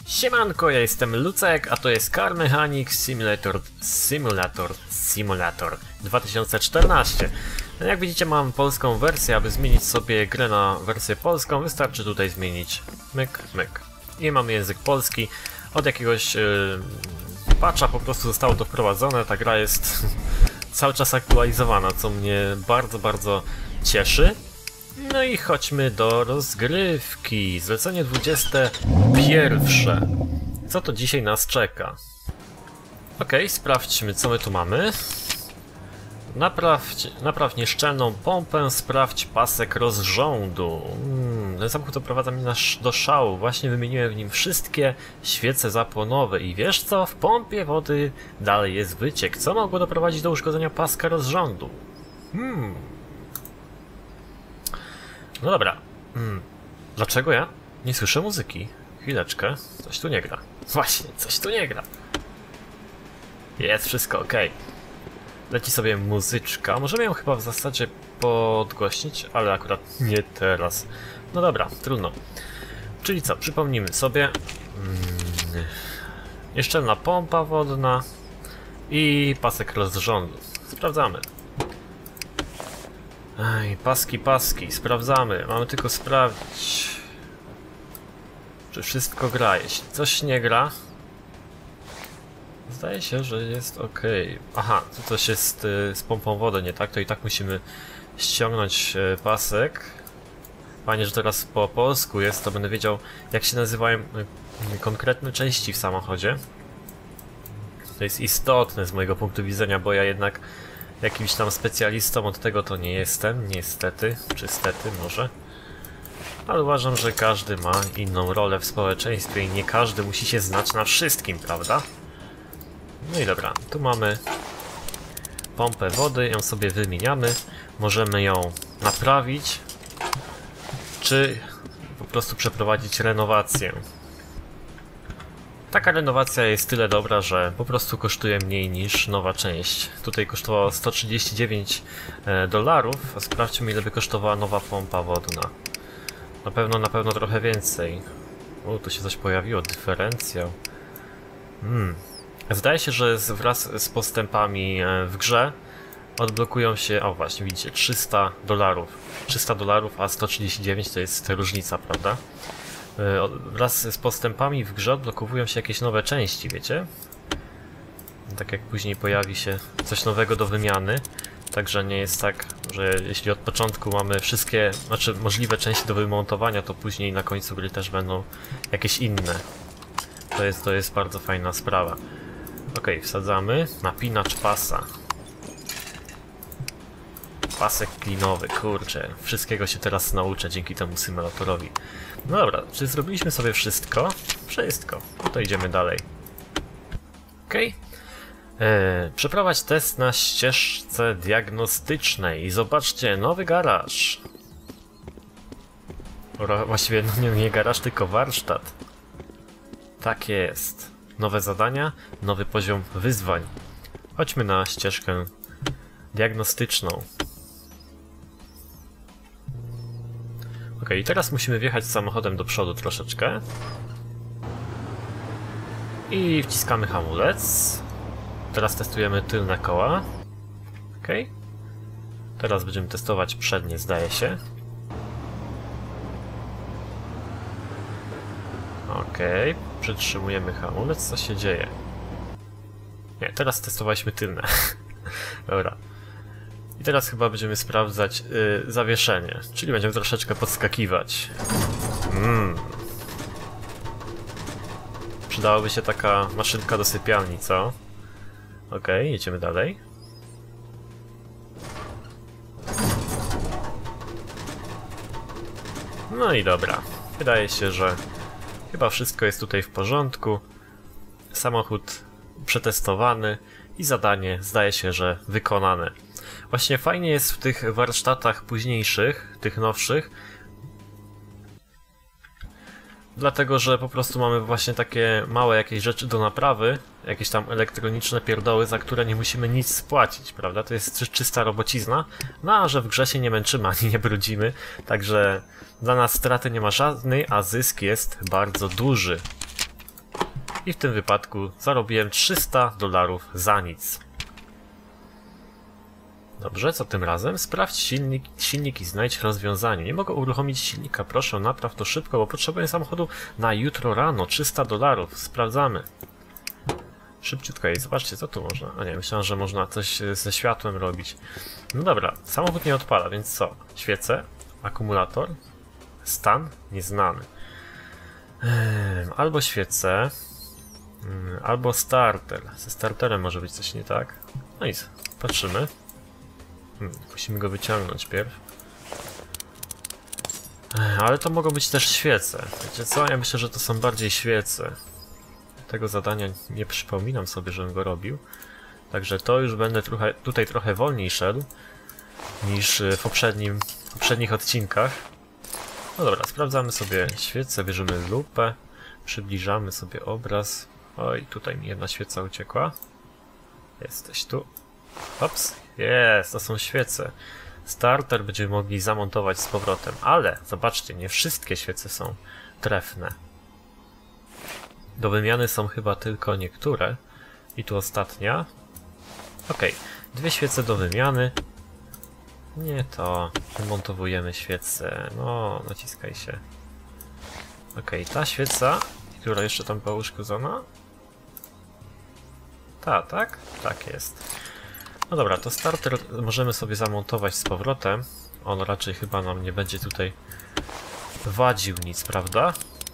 Siemanko, ja jestem Lucek, a to jest Car Mechanic Simulator 2014. No jak widzicie, mam polską wersję. Aby zmienić sobie grę na wersję polską, wystarczy tutaj zmienić myk, myk. I mamy język polski. Od jakiegoś patcha po prostu zostało to wprowadzone. Ta gra jest cały czas aktualizowana, co mnie bardzo cieszy. No i chodźmy do rozgrywki. Zlecenie 21. Co to dzisiaj nas czeka? Sprawdźmy, co my tu mamy. Napraw nieszczelną pompę, sprawdź pasek rozrządu. Ten samochód doprowadza mnie do szału. Właśnie wymieniłem w nim wszystkie świece zapłonowe. I wiesz co? W pompie wody dalej jest wyciek. Co mogło doprowadzić do uszkodzenia paska rozrządu? No dobra. Dlaczego ja nie słyszę muzyki? Chwileczkę. Coś tu nie gra. Właśnie, coś tu nie gra. Jest wszystko ok. Leci sobie muzyczka. Możemy ją chyba w zasadzie podgłośnić, ale akurat nie teraz. No dobra, trudno. Czyli co? Przypomnijmy sobie. Nieszczelna pompa wodna i pasek rozrządu. Sprawdzamy. Ej, paski, sprawdzamy. Mamy tylko sprawdzić, czy wszystko gra. Jeśli coś nie gra, zdaje się, że jest ok. Aha, tu coś jest z pompą wody, nie tak? To i tak musimy ściągnąć pasek. Fajnie, że teraz po polsku jest, to będę wiedział, jak się nazywają konkretne części w samochodzie. To jest istotne z mojego punktu widzenia, bo ja jednak jakimś tam specjalistą od tego to nie jestem, niestety, czy stety może. Ale uważam, że każdy ma inną rolę w społeczeństwie i nie każdy musi się znać na wszystkim, prawda? No i dobra, tu mamy pompę wody, ją sobie wymieniamy. Możemy ją naprawić, czy po prostu przeprowadzić renowację. Taka renowacja jest tyle dobra, że po prostu kosztuje mniej niż nowa część. Tutaj kosztowało $139, a sprawdźmy, ile by kosztowała nowa pompa wodna. Na pewno trochę więcej. Tu się coś pojawiło, dyferencjał. Zdaje się, że wraz z postępami w grze odblokują się, o właśnie widzicie, $300. $300, a 139 to jest różnica, prawda? Wraz z postępami w grze odblokowują się jakieś nowe części, wiecie? Tak jak później pojawi się coś nowego do wymiany. Także nie jest tak, że jeśli od początku mamy wszystkie, możliwe części do wymontowania, to później na końcu gry też będą jakieś inne. To jest bardzo fajna sprawa. Wsadzamy. Napinacz pasa. Pasek klinowy, kurczę. Wszystkiego się teraz nauczę dzięki temu symulatorowi. No dobra, czy zrobiliśmy sobie wszystko? Wszystko. No to idziemy dalej. Przeprowadź test na ścieżce diagnostycznej i zobaczcie, nowy garaż. Właściwie nie garaż, tylko warsztat. Tak jest. Nowe zadania, nowy poziom wyzwań. Chodźmy na ścieżkę diagnostyczną. I teraz musimy wjechać samochodem do przodu troszeczkę. I wciskamy hamulec. Teraz testujemy tylne koła. Teraz będziemy testować przednie, zdaje się. Przytrzymujemy hamulec, co się dzieje? Nie, teraz testowaliśmy tylne. Dobra. I teraz chyba będziemy sprawdzać zawieszenie, czyli będziemy troszeczkę podskakiwać. Przydałaby się taka maszynka do sypialni, co? Jedziemy dalej. No i dobra. Wydaje się, że chyba wszystko jest tutaj w porządku. Samochód przetestowany i zadanie zdaje się, że wykonane. Właśnie fajnie jest w tych warsztatach późniejszych, tych nowszych, dlatego że po prostu mamy właśnie takie małe jakieś rzeczy do naprawy, jakieś tam elektroniczne pierdoły, za które nie musimy nic spłacić, prawda? To jest czysta robocizna, no a że w grze się nie męczymy ani nie brudzimy, także dla nas straty nie ma żadnej, a zysk jest bardzo duży. I w tym wypadku zarobiłem $300 za nic. Dobrze, co tym razem? Sprawdź silnik i znajdź rozwiązanie. Nie mogę uruchomić silnika, proszę napraw to szybko, bo potrzebuję samochodu na jutro rano. $300. Sprawdzamy. Szybciutko jej, zobaczcie co tu można. A nie, myślałem, że można coś ze światłem robić. No dobra, samochód nie odpala, więc co? Świece, akumulator, stan nieznany. Albo świece, albo starter. Ze starterem może być coś nie tak. No nic, patrzymy. Musimy go wyciągnąć pierw. Ale to mogą być też świece. Wiecie co? Ja myślę, że to są bardziej świece. Tego zadania nie przypominam sobie, żebym go robił. Także to już będę tutaj trochę wolniej szedł niż w poprzednich odcinkach. No dobra, sprawdzamy sobie świecę, bierzemy lupę, przybliżamy sobie obraz. Oj, tutaj mi jedna świeca uciekła. Jesteś tu. Ops, jest, to są świece. Starter będziemy mogli zamontować z powrotem, ale zobaczcie, nie wszystkie świece są trefne. Do wymiany są chyba tylko niektóre. I tu ostatnia. Ok, dwie świece do wymiany. Nie to. Wymontowujemy świecę. No, naciskaj się. Ok, ta świeca, która jeszcze tam była uszkodzona. Tak? Tak jest. No dobra, to starter możemy sobie zamontować z powrotem. On raczej chyba nam nie będzie tutaj wadził nic, prawda?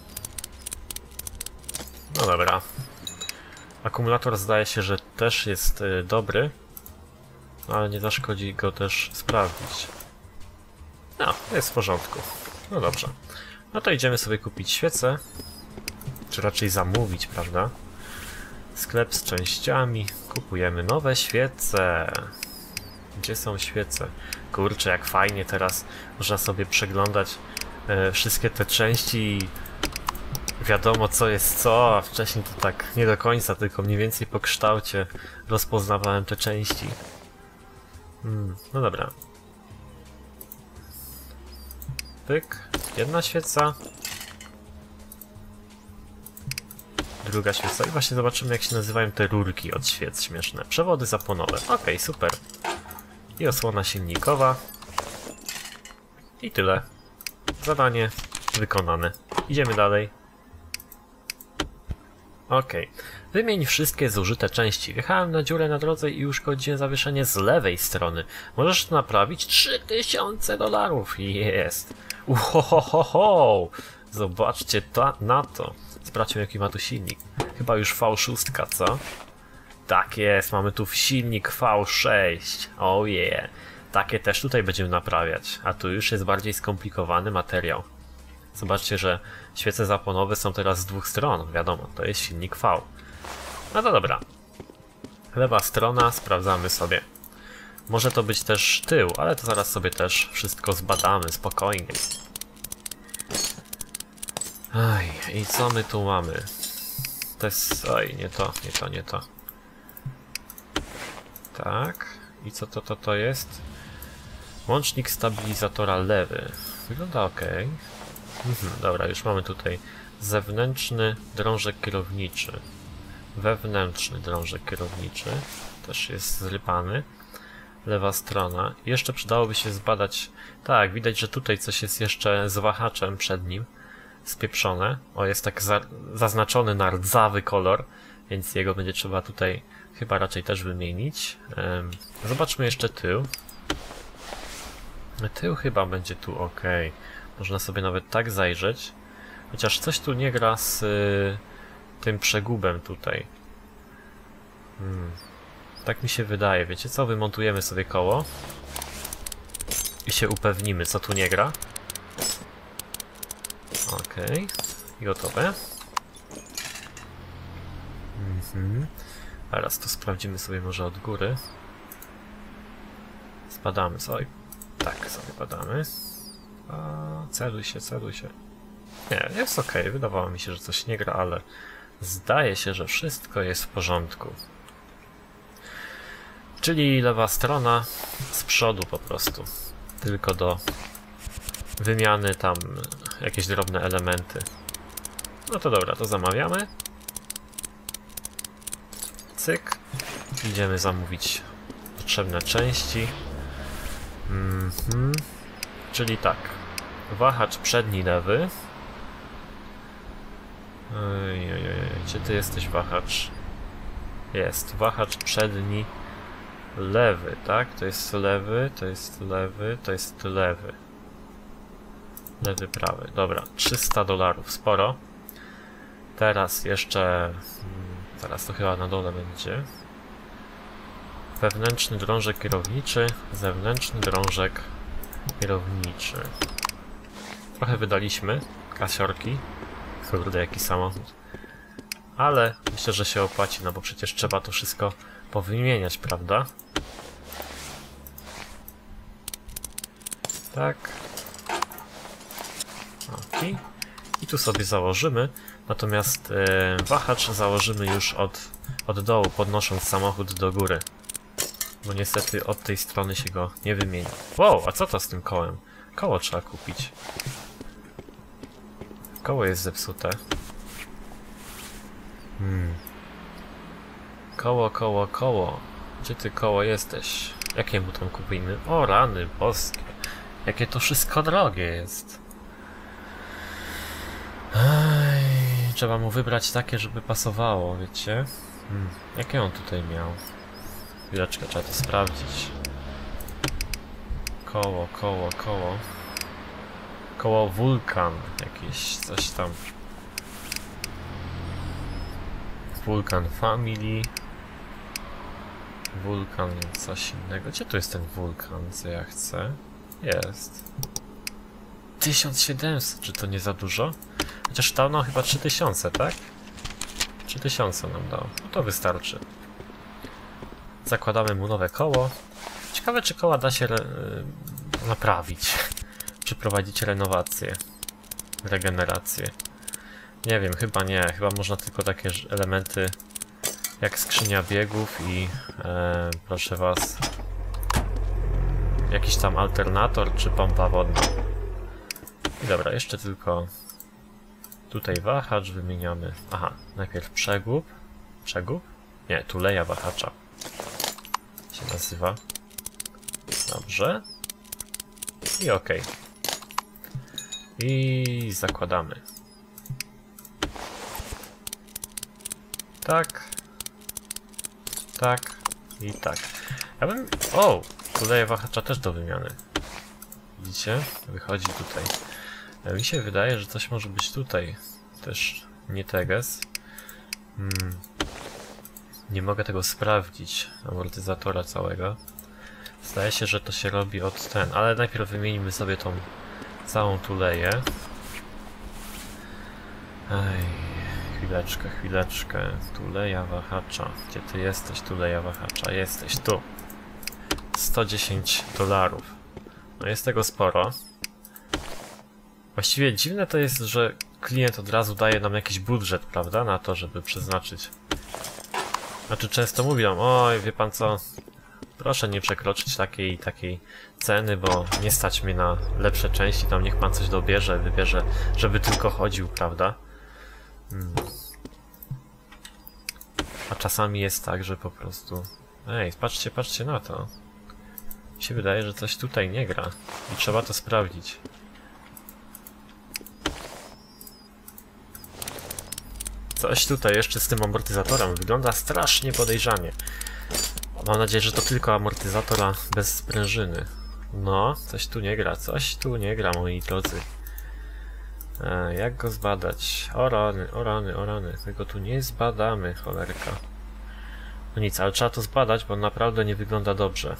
No dobra. Akumulator zdaje się, że też jest dobry. Ale nie zaszkodzi go też sprawdzić. No, jest w porządku. No dobrze. No to idziemy sobie kupić świecę. Czy raczej zamówić, prawda? Sklep z częściami. Kupujemy nowe świece. Gdzie są świece? Kurczę, jak fajnie teraz można sobie przeglądać wszystkie te części i wiadomo co jest co, a wcześniej to tak nie do końca, tylko mniej więcej po kształcie rozpoznawałem te części. No dobra. Pyk. Jedna świeca. Druga świeca. I właśnie zobaczymy, jak się nazywają te rurki od świec śmieszne. Przewody zapłonowe. Okej, super. I osłona silnikowa. I tyle. Zadanie wykonane. Idziemy dalej. Okej. Wymień wszystkie zużyte części. Wjechałem na dziurę na drodze i uszkodziłem zawieszenie z lewej strony. Możesz to naprawić? $3000. Jest. Uhohoho. Zobaczcie na to. Sprawdźmy, jaki ma tu silnik. Chyba już V6, co? Tak jest, mamy tu silnik V6. Oh yeah. Takie też tutaj będziemy naprawiać. A tu już jest bardziej skomplikowany materiał. Zobaczcie, że świece zapłonowe są teraz z dwóch stron. Wiadomo, to jest silnik V. No to dobra. Lewa strona, sprawdzamy sobie. Może to być też tył, ale to zaraz sobie też wszystko zbadamy, spokojnie. Oj, i co my tu mamy? To jest... Oj, nie to. Tak. I co to jest? Łącznik stabilizatora lewy. Wygląda ok. Dobra, już mamy tutaj zewnętrzny drążek kierowniczy. Wewnętrzny drążek kierowniczy. Też jest zrypany. Lewa strona. Jeszcze przydałoby się zbadać... Tak, widać, że tutaj coś jest jeszcze z wahaczem przed nim. Spieprzone. O, jest tak zaznaczony na rdzawy kolor, więc jego będzie trzeba tutaj chyba raczej też wymienić. Zobaczmy jeszcze tył. Tył chyba będzie tu ok. Można sobie nawet tak zajrzeć. Chociaż coś tu nie gra z tym przegubem tutaj. Tak mi się wydaje. Wiecie co? Wymontujemy sobie koło. I się upewnimy, co tu nie gra. Okej. Gotowe. Teraz to sprawdzimy sobie może od góry. Spadamy sobie. Tak, sobie padamy. Celuj się. Nie, jest ok. Wydawało mi się, że coś nie gra, ale zdaje się, że wszystko jest w porządku. Czyli lewa strona z przodu po prostu. Tylko do wymiany tam jakieś drobne elementy. No to dobra, to zamawiamy. cyk. Idziemy zamówić potrzebne części. Czyli tak. Wahacz przedni lewy. Gdzie ty jesteś, wahacz? Jest. Wahacz przedni lewy, tak? To jest lewy, to jest lewy, to jest lewy. Lewy, prawy. Dobra, $300, sporo. Teraz jeszcze... Teraz to chyba na dole będzie. Wewnętrzny drążek kierowniczy, zewnętrzny drążek kierowniczy. Trochę wydaliśmy kasiorki. Kurde, jaki samochód. Ale myślę, że się opłaci, no bo przecież trzeba to wszystko powymieniać, prawda? Tak. Ok. I tu sobie założymy. Natomiast wahacz założymy już od dołu, podnosząc samochód do góry. Bo niestety od tej strony się go nie wymieni. Wow, a co to z tym kołem? Koło trzeba kupić. Koło jest zepsute. Koło. Gdzie ty, koło, jesteś? Jakie mu tam kupimy? O, rany boskie. Jakie to wszystko drogie jest. Trzeba mu wybrać takie, żeby pasowało, wiecie? Jakie on tutaj miał? Chwileczkę, trzeba to sprawdzić. Koło. Koło wulkan jakieś, coś tam. Wulkan Family. Wulkan coś innego. Gdzie tu jest ten wulkan, co ja chcę? Jest. 1700, czy to nie za dużo? Chociaż dawno chyba 3000, tak? 3000 nam dało. No to wystarczy. Zakładamy mu nowe koło. Ciekawe, czy koła da się naprawić. Czy prowadzić renowację. Regenerację. Nie wiem, chyba nie. Chyba można tylko takie elementy jak skrzynia biegów i proszę was, jakiś tam alternator czy pompa wodna. I dobra, jeszcze tylko tutaj wahacz wymieniamy. Aha, najpierw przegub. Przegub? Nie, tuleja wahacza się nazywa. Dobrze. I ok. I zakładamy. Tak. Tak. I tak. Ja bym... O! Tuleja wahacza też do wymiany. Widzicie? Wychodzi tutaj. Mi się wydaje, że coś może być tutaj. Też nie teges. Nie mogę tego sprawdzić. Amortyzatora całego. Zdaje się, że to się robi od ten. Ale najpierw wymienimy sobie tą całą tuleję. Chwileczkę. Tuleja wahacza. Gdzie ty jesteś, tuleja wahacza? Jesteś tu. $110. No jest tego sporo. Właściwie dziwne to jest, że klient od razu daje nam jakiś budżet, prawda? Na to, żeby przeznaczyć. Znaczy często mówią, oj, wie pan co, proszę nie przekroczyć takiej ceny, bo nie stać mnie na lepsze części, tam niech pan coś dobierze, wybierze, żeby tylko chodził, prawda? A czasami jest tak, że po prostu... Ej, patrzcie na to. Mi się wydaje, że coś tutaj nie gra i trzeba to sprawdzić. Coś tutaj jeszcze z tym amortyzatorem wygląda strasznie podejrzanie. Mam nadzieję, że to tylko amortyzatora bez sprężyny. No, coś tu nie gra, moi drodzy. Jak go zbadać? O rany. My go tu nie zbadamy, cholerka. No nic, ale trzeba to zbadać, bo naprawdę nie wygląda dobrze.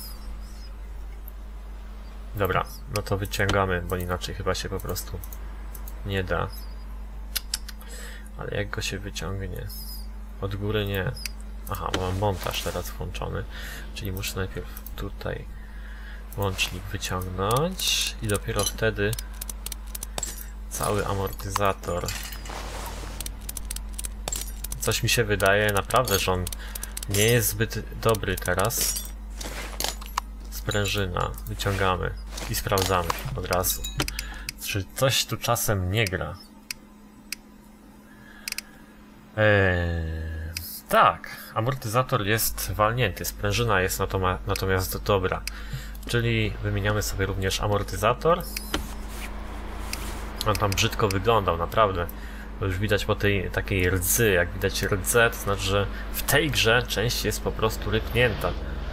Dobra, no to wyciągamy, bo inaczej chyba się po prostu nie da. Ale jak go się wyciągnie? Od góry nie. Aha, mam montaż teraz włączony. Czyli muszę najpierw tutaj łącznik wyciągnąć i dopiero wtedy cały amortyzator. Coś mi się wydaje naprawdę, że on nie jest zbyt dobry teraz. Sprężyna. Wyciągamy i sprawdzamy od razu. Czy coś tu czasem nie gra? Tak, amortyzator jest walnięty, sprężyna jest natomiast dobra. Czyli wymieniamy sobie również amortyzator. On tam brzydko wyglądał, naprawdę. To już widać po tej takiej rdzy, jak widać rdzę, to znaczy, że w tej grze część jest po prostu rypnięta.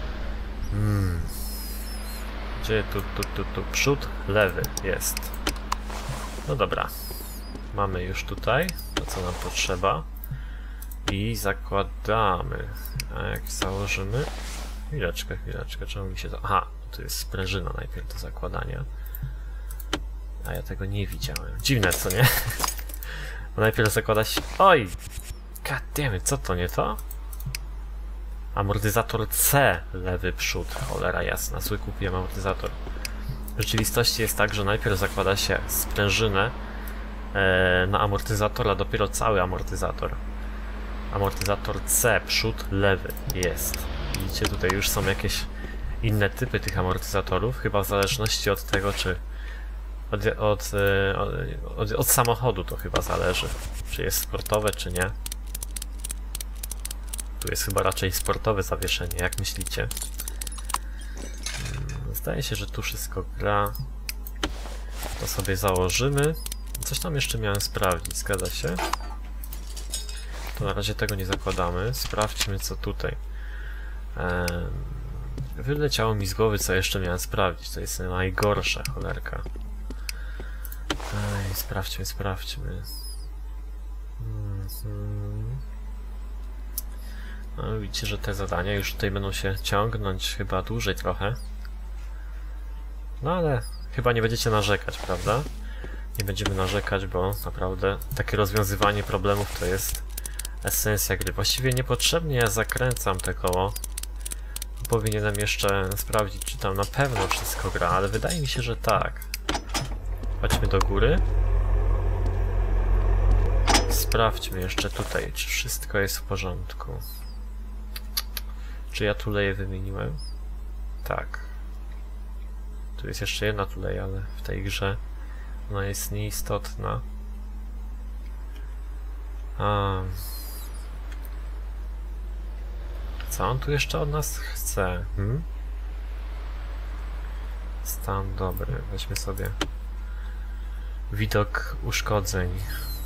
Gdzie tu, przód, lewy jest. No dobra. Mamy już tutaj to, co nam potrzeba. I zakładamy. A jak założymy... Chwileczkę, czemu mi się to... Aha, tu jest sprężyna najpierw do zakładania. A ja tego nie widziałem. Dziwne, co nie? Bo najpierw zakłada się... Oj! Goddammit, co to, nie to? Amortyzator C, lewy przód. Cholera jasna, zły kupiłem amortyzator. W rzeczywistości jest tak, że najpierw zakłada się sprężynę na amortyzator, a dopiero cały amortyzator. Amortyzator C, przód lewy jest. Widzicie, tutaj już są jakieś inne typy tych amortyzatorów, chyba w zależności od tego, czy od samochodu to chyba zależy, czy jest sportowe, czy nie. Tu jest chyba raczej sportowe zawieszenie, jak myślicie? Zdaje się, że tu wszystko gra. To sobie założymy. Coś tam jeszcze miałem sprawdzić, zgadza się? To na razie tego nie zakładamy. Sprawdźmy, co tutaj. Wyleciało mi z głowy, co jeszcze miałem sprawdzić. To jest najgorsze, cholerka. Sprawdźmy. No, widzicie, że te zadania już tutaj będą się ciągnąć chyba dłużej trochę. No ale chyba nie będziecie narzekać, prawda? Nie będziemy narzekać, bo naprawdę takie rozwiązywanie problemów to jest esencja gry. Właściwie niepotrzebnie ja zakręcam te koło. Powinienem jeszcze sprawdzić, czy tam na pewno wszystko gra, ale wydaje mi się, że tak. Chodźmy do góry. Sprawdźmy jeszcze tutaj, czy wszystko jest w porządku. Czy ja tuleję wymieniłem? Tak. Tu jest jeszcze jedna tuleja, ale w tej grze ona jest nieistotna. Co on tu jeszcze od nas chce? Stan dobry. Weźmy sobie widok uszkodzeń.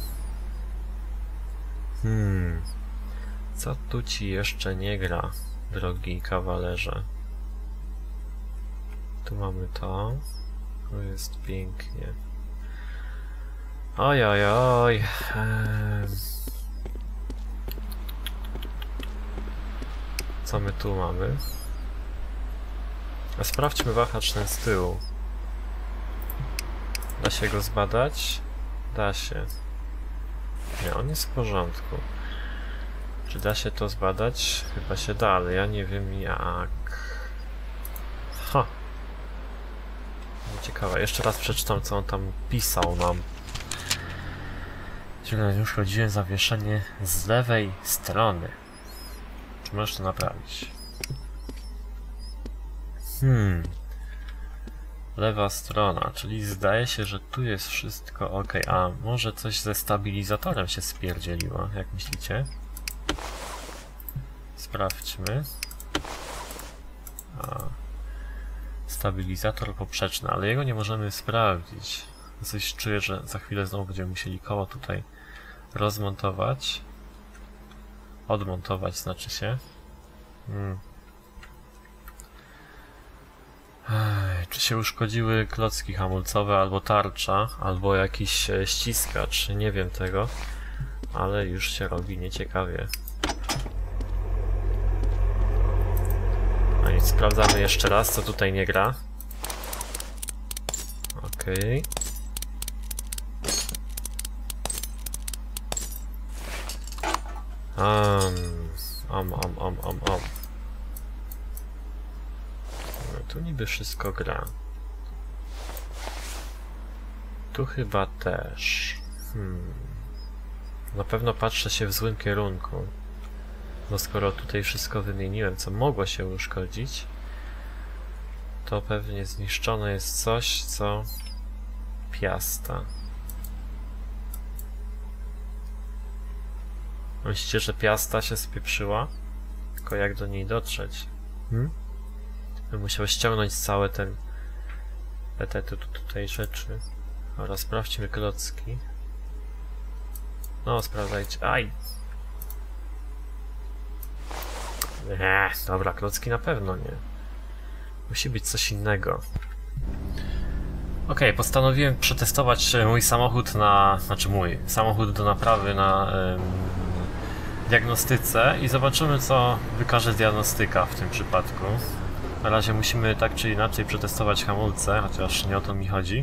Co tu ci jeszcze nie gra, drogi kawalerze? Tu mamy to. Tu jest pięknie. Oj. Co my tu mamy? A sprawdźmy wahacz ten z tyłu. Da się go zbadać? Da się. Nie, on jest w porządku. Czy da się to zbadać? Chyba się da, ale ja nie wiem jak. Ciekawe. Jeszcze raz przeczytam, co on tam pisał nam. Źle już chodziłem zawieszenie z lewej strony. Czy możesz to naprawić? Lewa strona, czyli zdaje się, że tu jest wszystko ok. A może coś ze stabilizatorem się spierdzieliło, jak myślicie? Sprawdźmy. Stabilizator poprzeczny, ale jego nie możemy sprawdzić. Coś czuję, że za chwilę znowu będziemy musieli koło tutaj rozmontować. Odmontować znaczy się. Czy się uszkodziły klocki hamulcowe, albo tarcza, albo jakiś ściskacz, nie wiem tego, ale już się robi nieciekawie. No i sprawdzamy jeszcze raz, co tutaj nie gra. Okej. Tu niby wszystko gra. Tu chyba też. Na pewno patrzę się w złym kierunku. No skoro tutaj wszystko wymieniłem, co mogło się uszkodzić, to pewnie zniszczone jest coś, co piasta. Myślicie, że Piasta się spieprzyła? Tylko jak do niej dotrzeć? Bym musiał ściągnąć całe te tutaj rzeczy. Oraz sprawdźmy klocki. No, sprawdzajcie. Aj! Nie, dobra, klocki na pewno nie. Musi być coś innego. Okej, postanowiłem przetestować mój samochód mój samochód do naprawy na diagnostyce i zobaczymy, co wykaże diagnostyka w tym przypadku. Na razie musimy tak czy inaczej przetestować hamulce, chociaż nie o to mi chodzi.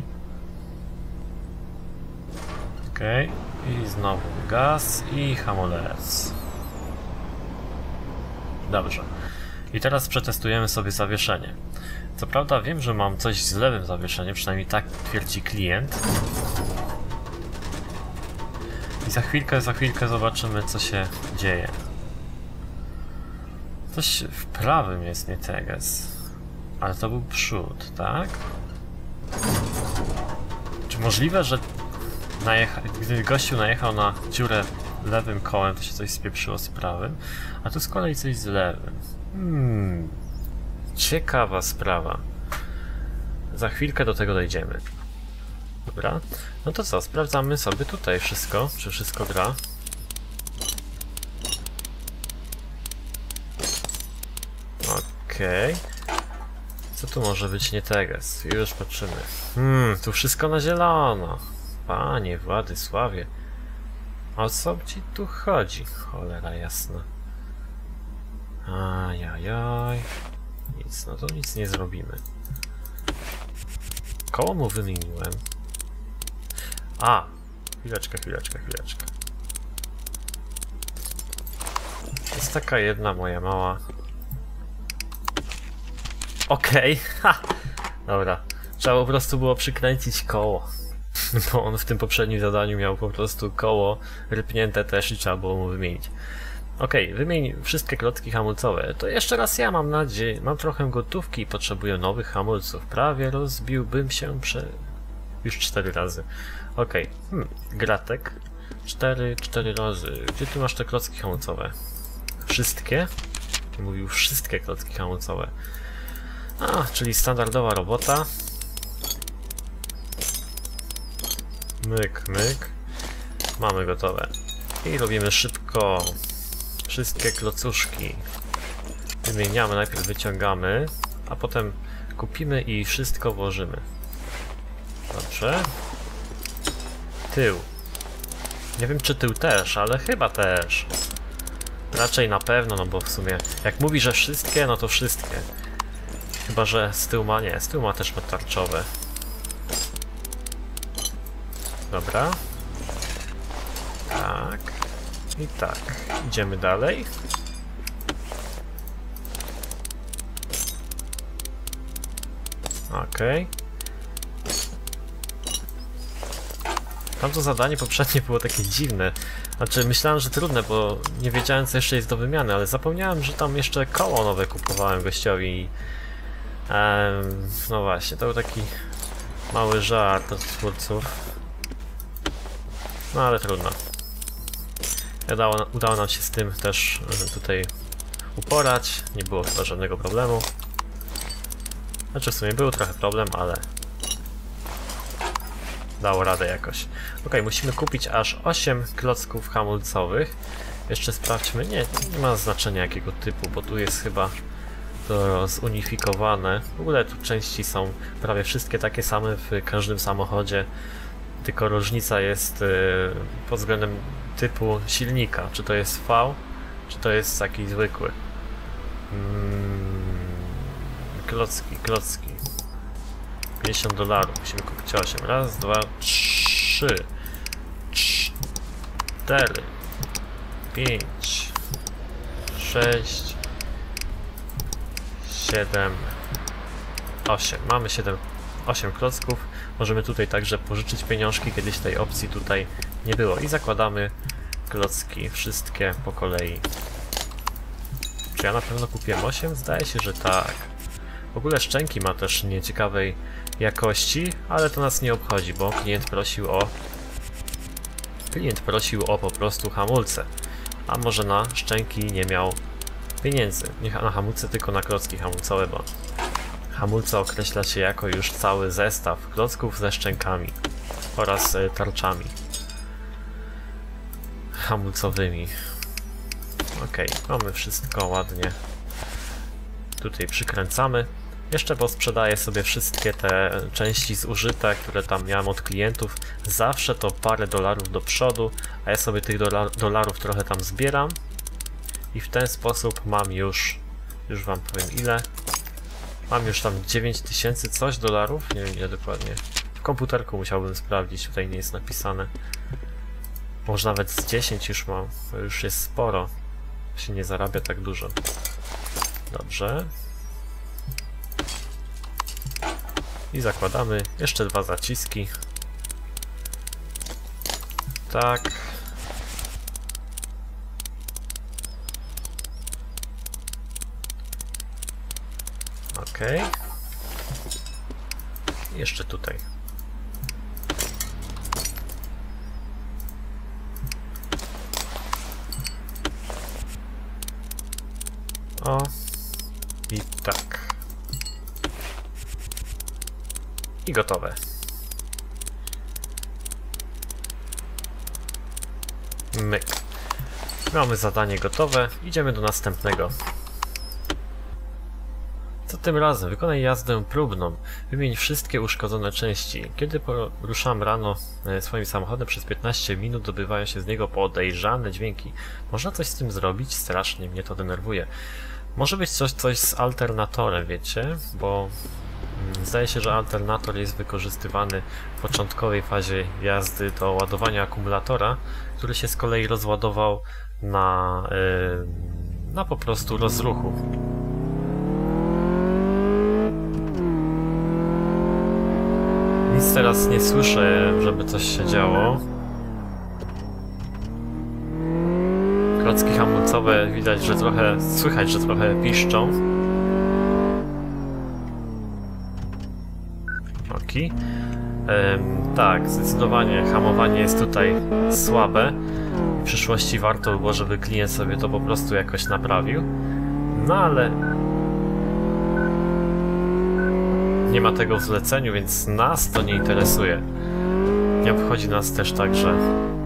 Okej, i znowu gaz i hamulec. Dobrze. I teraz przetestujemy sobie zawieszenie. Co prawda wiem, że mam coś z lewym zawieszeniem, przynajmniej tak twierdzi klient. I za chwilkę zobaczymy, co się dzieje. Coś w prawym jest nie teges. Ale to był przód, tak? Czy możliwe, że gdy gościu najechał na dziurę lewym kołem, to się coś spieprzyło z prawym? A tu z kolei coś z lewym. Ciekawa sprawa. Za chwilkę do tego dojdziemy. Dobra. No to co? Sprawdzamy sobie tutaj wszystko. Czy wszystko gra? Okej. Co tu może być nie teges? Już patrzymy. Tu wszystko na zielono. Panie Władysławie. O co ci tu chodzi? Cholera jasna. Ajajaj. Nic, no to nic nie zrobimy. Koło mu wymieniłem. Chwileczkę. Jest taka jedna moja mała... Okej, dobra. Trzeba po prostu było przykręcić koło. Bo on w tym poprzednim zadaniu miał po prostu koło rypnięte też i trzeba było mu wymienić. Okej, wymień wszystkie klocki hamulcowe. To jeszcze raz ja mam nadzieję. Mam trochę gotówki i potrzebuję nowych hamulców. Prawie rozbiłbym się już 4 razy. Okej, gratek. 4 razy. Gdzie ty masz te klocki hamulcowe? Wszystkie? Mówił wszystkie klocki hamulcowe. Czyli standardowa robota. Myk. Mamy gotowe. I robimy szybko wszystkie klocuszki. Wymieniamy, najpierw wyciągamy, a potem kupimy i wszystko włożymy. Dobrze. Tył. Nie wiem, czy tył też, ale chyba też. Raczej na pewno, no bo w sumie jak mówi, że wszystkie, no to wszystkie. Chyba, że z tyłu ma nie. Z tyłu ma też tarczowe. Dobra. Tak. I tak. Idziemy dalej. Okej. Tamto zadanie poprzednie było takie dziwne. Znaczy myślałem, że trudne, bo nie wiedziałem, co jeszcze jest do wymiany, ale zapomniałem, że tam jeszcze koło nowe kupowałem gościowi i... no właśnie, to był taki mały żart od twórców. No ale trudno. Udało nam się z tym też tutaj uporać. Nie było chyba żadnego problemu. Znaczy w sumie był trochę problem, ale dało radę jakoś. Okej, musimy kupić aż 8 klocków hamulcowych. Jeszcze sprawdźmy. Nie ma znaczenia jakiego typu, bo tu jest chyba to zunifikowane. W ogóle tu części są prawie wszystkie takie same w każdym samochodzie. Tylko różnica jest pod względem typu silnika. Czy to jest V, czy to jest taki zwykły. Klocki. $50. Musimy kupić 8. Raz, 2, 3, 4, 5, 6, 7, 8. Mamy 8 klocków. Możemy tutaj także pożyczyć pieniążki. Kiedyś tej opcji tutaj nie było. I zakładamy klocki wszystkie po kolei. Czy ja na pewno kupiłem 8? Zdaje się, że tak. W ogóle szczęki ma też nieciekawej jakości, ale to nas nie obchodzi, bo klient prosił o po prostu hamulce. a może na szczęki nie miał pieniędzy. Nie na hamulce, tylko na klocki hamulcowe, bo hamulce określa się jako już cały zestaw klocków ze szczękami oraz tarczami hamulcowymi. Ok, mamy wszystko ładnie. Tutaj przykręcamy. Jeszcze posprzedaję sobie wszystkie te części zużyte, które tam miałem od klientów. Zawsze to parę dolarów do przodu, a ja sobie tych dolarów trochę tam zbieram. I w ten sposób mam już wam powiem ile. Mam już tam 9000 coś dolarów, nie wiem ile dokładnie. W komputerku musiałbym sprawdzić, tutaj nie jest napisane. Może nawet z 10 już mam, to już jest sporo. Się nie zarabia tak dużo. Dobrze. I zakładamy jeszcze 2 zaciski. Tak. Ok. Jeszcze tutaj. O. I tak. I gotowe. Myk. Mamy zadanie gotowe. Idziemy do następnego. Co tym razem? Wykonaj jazdę próbną. Wymień wszystkie uszkodzone części. Kiedy poruszam rano swoim samochodem, przez 15 minut dobywają się z niego podejrzane dźwięki. Można coś z tym zrobić? Strasznie mnie to denerwuje. Może być coś z alternatorem, wiecie? Bo zdaje się, że alternator jest wykorzystywany w początkowej fazie jazdy do ładowania akumulatora, który się z kolei rozładował na po prostu rozruchu. Nic teraz nie słyszę, żeby coś się działo. Klocki hamulcowe widać, że trochę słychać, że trochę piszczą. Ok. Tak, zdecydowanie hamowanie jest tutaj słabe. W przyszłości warto by było, żeby klient sobie to po prostu jakoś naprawił. No ale nie ma tego w zleceniu, więc nas to nie interesuje. Nie obchodzi nas też także,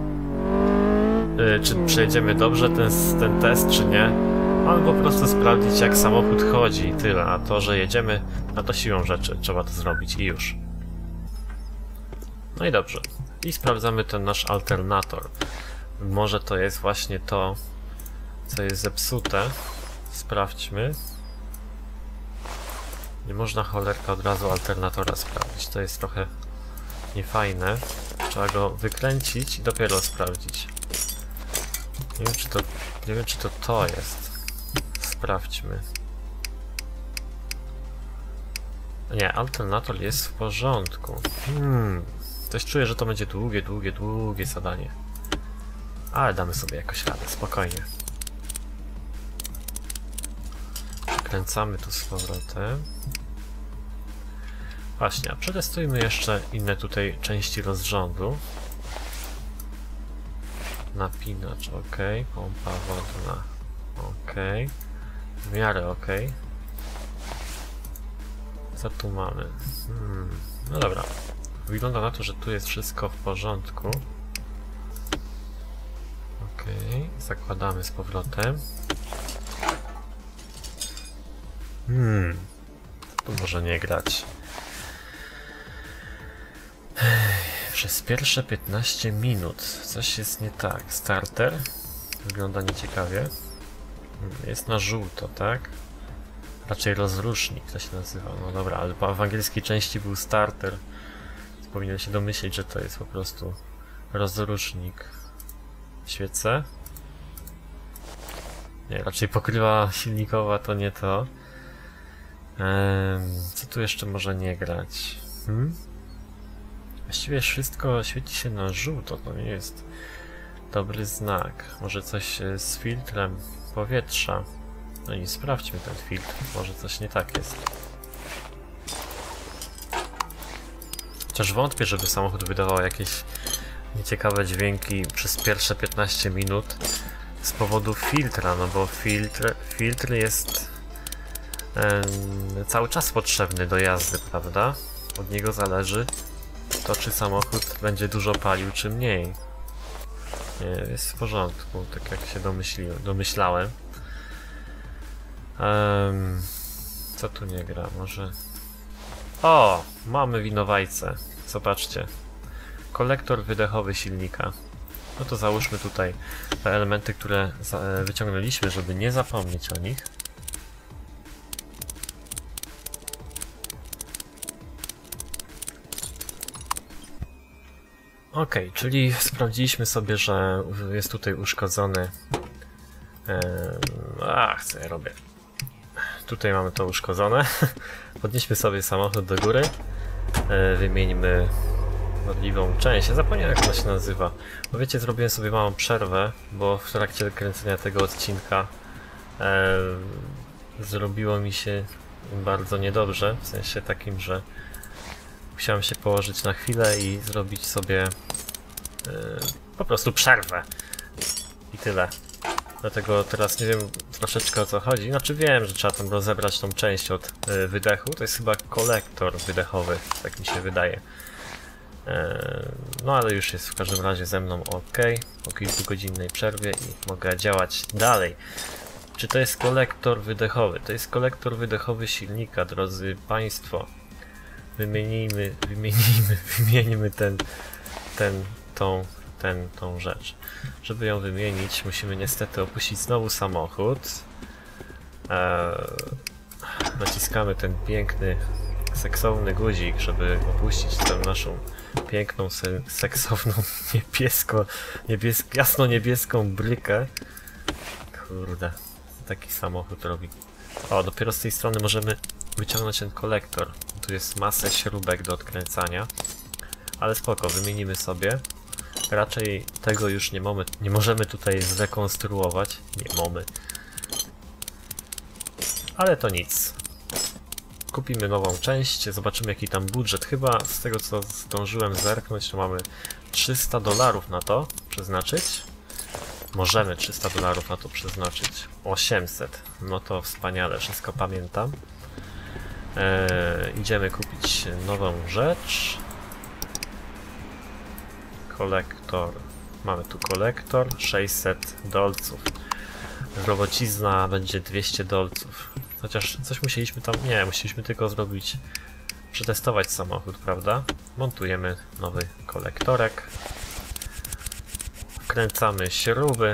czy przejdziemy dobrze ten test, czy nie. Mamy po prostu sprawdzić, jak samochód chodzi i tyle. A to, że jedziemy, no to siłą rzeczy trzeba to zrobić i już. No i dobrze. I sprawdzamy ten nasz alternator. Może to jest właśnie to, co jest zepsute. Sprawdźmy. Nie można cholerka od razu alternatora sprawdzić. To jest trochę niefajne. Trzeba go wykręcić i dopiero sprawdzić. Nie wiem, czy to jest. Sprawdźmy. Nie, alternator jest w porządku. Coś czuję, że to będzie długie zadanie. Ale damy sobie jakoś radę, spokojnie. Kręcamy tu z powrotem. Właśnie, a przetestujmy jeszcze inne tutaj części rozrządu. Napinacz, ok. Pompa wodna, ok. W miarę ok. Co tu mamy? No dobra. Wygląda na to, że tu jest wszystko w porządku. Ok. Zakładamy z powrotem. Tu może nie grać. Przez pierwsze 15 minut coś jest nie tak. Starter wygląda nieciekawie. Jest na żółto, tak? Raczej rozrusznik to się nazywa. No dobra, ale w angielskiej części był starter. Powinien się domyśleć, że to jest po prostu rozrusznik. Świece? Nie, raczej pokrywa silnikowa to nie to. Co tu jeszcze może nie grać? Właściwie wszystko świeci się na żółto, to nie jest dobry znak. Może coś z filtrem powietrza. No i sprawdźmy ten filtr, może coś nie tak jest. Chociaż wątpię, żeby samochód wydawał jakieś nieciekawe dźwięki przez pierwsze 15 minut. z powodu filtra, no bo filtr jest cały czas potrzebny do jazdy, prawda? Od niego zależy to, czy samochód będzie dużo palił, czy mniej. Nie, jest w porządku, tak jak się domyślałem. Co tu nie gra? Może... O! Mamy winowajcę. Zobaczcie. Kolektor wydechowy silnika. No to załóżmy tutaj te elementy, które wyciągnęliśmy, żeby nie zapomnieć o nich. Ok, czyli sprawdziliśmy sobie, że jest tutaj uszkodzony... co ja robię? Tutaj mamy to uszkodzone. Podnieśmy sobie samochód do góry. Wymieńmy wadliwą część. Ja zapomniałem, jak ona się nazywa. Bo wiecie, zrobiłem sobie małą przerwę, bo w trakcie kręcenia tego odcinka zrobiło mi się bardzo niedobrze. W sensie takim, że musiałem się położyć na chwilę i zrobić sobie po prostu przerwę. I tyle. Dlatego teraz nie wiem troszeczkę o co chodzi. Znaczy wiem, że trzeba tam rozebrać tą część od wydechu. To jest chyba kolektor wydechowy, tak mi się wydaje. No ale już jest w każdym razie ze mną ok. Po kilkugodzinnej przerwie i mogę działać dalej. Czy to jest kolektor wydechowy? To jest kolektor wydechowy silnika, drodzy Państwo. Wymieńmy tą rzecz. Żeby ją wymienić, musimy niestety opuścić znowu samochód. Naciskamy ten piękny, seksowny guzik, żeby opuścić tę naszą piękną, seksowną, jasno-niebieską brykę. Kurde, taki samochód robi. O, dopiero z tej strony możemy wyciągnąć ten kolektor. Tu jest masę śrubek do odkręcania. Ale spoko, wymienimy sobie. Raczej tego już nie możemy tutaj zrekonstruować. Nie mamy. Ale to nic. Kupimy nową część, zobaczymy jaki tam budżet. Chyba z tego co zdążyłem zerknąć, to mamy $300 na to przeznaczyć. Możemy $300 na to przeznaczyć. 800. No to wspaniale, wszystko pamiętam. Idziemy kupić nową rzecz. Kolektor. Mamy tu kolektor. 600 dolców. Robocizna będzie 200 dolców. Chociaż coś musieliśmy tam... Nie, musieliśmy tylko zrobić... Przetestować samochód, prawda? Montujemy nowy kolektorek. Wkręcamy śruby.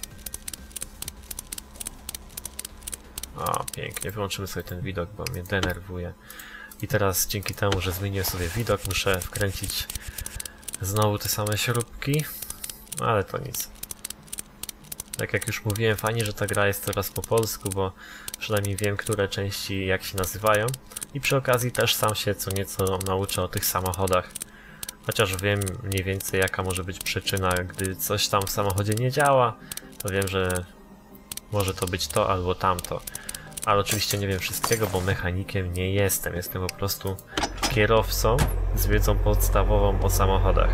O, pięknie. Wyłączymy sobie ten widok, bo mnie denerwuje. I teraz dzięki temu, że zmieniłem sobie widok, muszę wkręcić znowu te same śrubki. Ale to nic. Tak jak już mówiłem, fajnie, że ta gra jest teraz po polsku, bo przynajmniej wiem, które części jak się nazywają. I przy okazji też sam się co nieco nauczę o tych samochodach. Chociaż wiem mniej więcej jaka może być przyczyna, gdy coś tam w samochodzie nie działa, to wiem, że może to być to albo tamto. Ale oczywiście nie wiem wszystkiego, bo mechanikiem nie jestem. Jestem po prostu kierowcą z wiedzą podstawową o samochodach.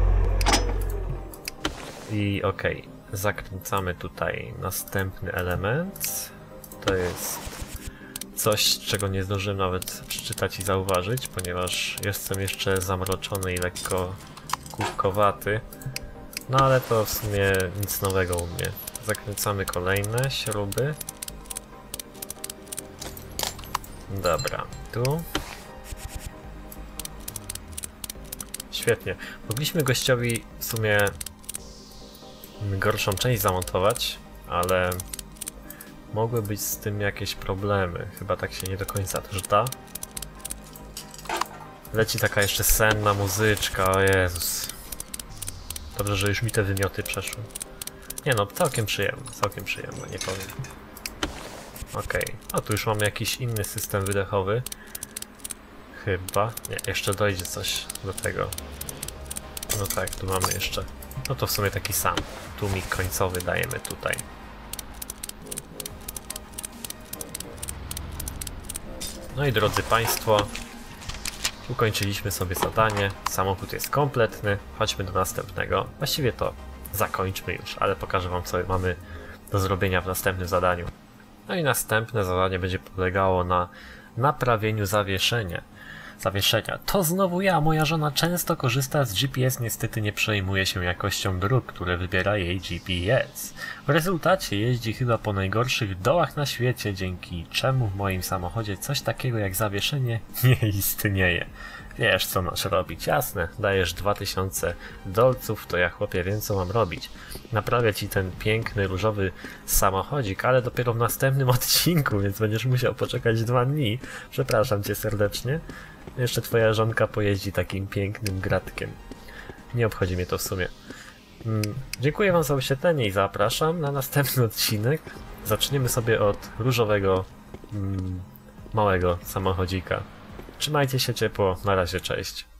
I okej, zakręcamy tutaj następny element. To jest coś, czego nie zdążyłem nawet przeczytać i zauważyć, ponieważ jestem jeszcze zamroczony i lekko kubkowaty. No ale to w sumie nic nowego u mnie. Zakręcamy kolejne śruby. Dobra, tu. Świetnie. Mogliśmy gościowi w sumie gorszą część zamontować, ale mogły być z tym jakieś problemy. Chyba tak się nie do końca też da. Leci taka jeszcze senna muzyczka, o Jezus. Dobrze, że już mi te wymioty przeszły. Nie no, całkiem przyjemne, nie powiem. Okej, a tu już mamy jakiś inny system wydechowy. Chyba. Nie, jeszcze dojdzie coś do tego. No tak, tu mamy jeszcze. No to w sumie taki sam. Tłumik końcowy dajemy tutaj. No i drodzy Państwo, ukończyliśmy sobie zadanie. Samochód jest kompletny. Chodźmy do następnego. Właściwie to zakończmy już, ale pokażę Wam co mamy do zrobienia w następnym zadaniu. No i następne zadanie będzie polegało na naprawieniu zawieszenia. To znowu ja, moja żona często korzysta z GPS, niestety nie przejmuje się jakością dróg, które wybiera jej GPS. W rezultacie jeździ chyba po najgorszych dołach na świecie, dzięki czemu w moim samochodzie coś takiego jak zawieszenie nie istnieje. Wiesz co masz robić, jasne, dajesz 2000 dolców, to ja chłopie wiem co mam robić. Naprawię ci ten piękny różowy samochodzik, ale dopiero w następnym odcinku, więc będziesz musiał poczekać 2 dni. Przepraszam cię serdecznie. Jeszcze twoja żonka pojeździ takim pięknym gratkiem. Nie obchodzi mnie to w sumie. Dziękuję wam za oświetlenie i zapraszam na następny odcinek. Zaczniemy sobie od różowego, małego samochodzika. Trzymajcie się ciepło, na razie, cześć.